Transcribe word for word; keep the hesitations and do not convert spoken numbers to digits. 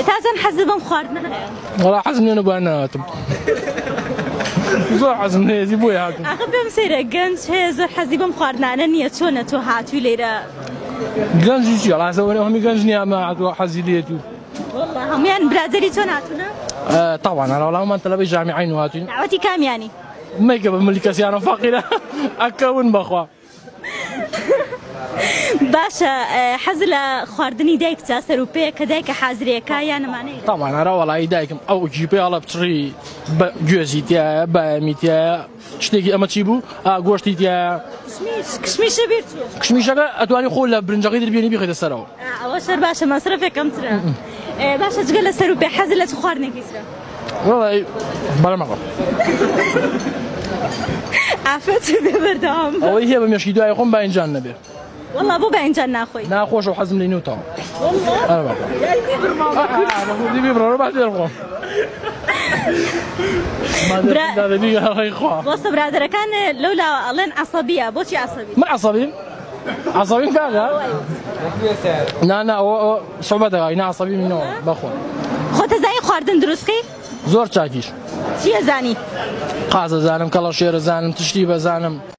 تازن حەز بەم خواردنە هەیە؟ وەڵا حەزم لێ نەبووە نەهاتم. زۆر حەزم لێیەتی بۆیە هاتم. ئاخە پێم سەیرە گەنج هەیە زۆر حەزی بەم خواردنانە نییە، چۆنە تۆ هاتووی لێرە؟ گەنجی چییە؟ ڕاستەوەرە هەمی گەنج نییە ئەمە هاتووە حەزی لێتی. وەڵڵا هەموویان برادەری تۆ هاتوونە؟ طبعا هەرا وەڵاممان تەلەبەی جامیعەین و هاتووین. داوەتی کامیانی؟ مەیکە بە ملی کەسیانە فەقیرە ئەکەون بەخوا. باشە حەز لە خواردنی دایکتە سەروپەیە کە دایکە حازرەیەکە یان نەمانەیە؟ طبعا هەرا وەڵایی دایکم ئەو گیپەی هەڵە پچڕی گوێزی تایە بەمی تایە شتێکی ئەمە چی بوو؟ گۆشتی تایە. کشمیشە بیر چوو؟ کشمیشەکە ئەتوانی خۆ لە برنجەکەی دەربێنی بیخەیتە سەرەوە. ئەوە شەر باشە مەسرەفێک کەمترە. باشە جگە لە سەروپێ حەز لە چ خواردنێکی ترە؟ وەڵی بەڵێمەوە. ئافرەت بێ بەردەوام. ئەوەی هەیە بە مێشکی دوای خۆم باینجان نەبێ. وەڵا بۆ باینجان ناخۆی؟ ناخۆشە و حەزم لێ نوتەوە. وەستە برادەرەکان لەولا ئەڵێن عەسەبیە، بۆچی عەسەبی؟ من عەسەبیم؟ عەسەبیم کاکە؟ نا نا ئەوە سەحبەت دەکا نا عەسەبی منەوە بەخۆ. خۆ دەزانی خواردن دروستکەی؟ زۆر چاکیش. چی ئەزانی؟ قاز ئەزانم، کەڵەشێر ئەزانم، تشتی بەزانم.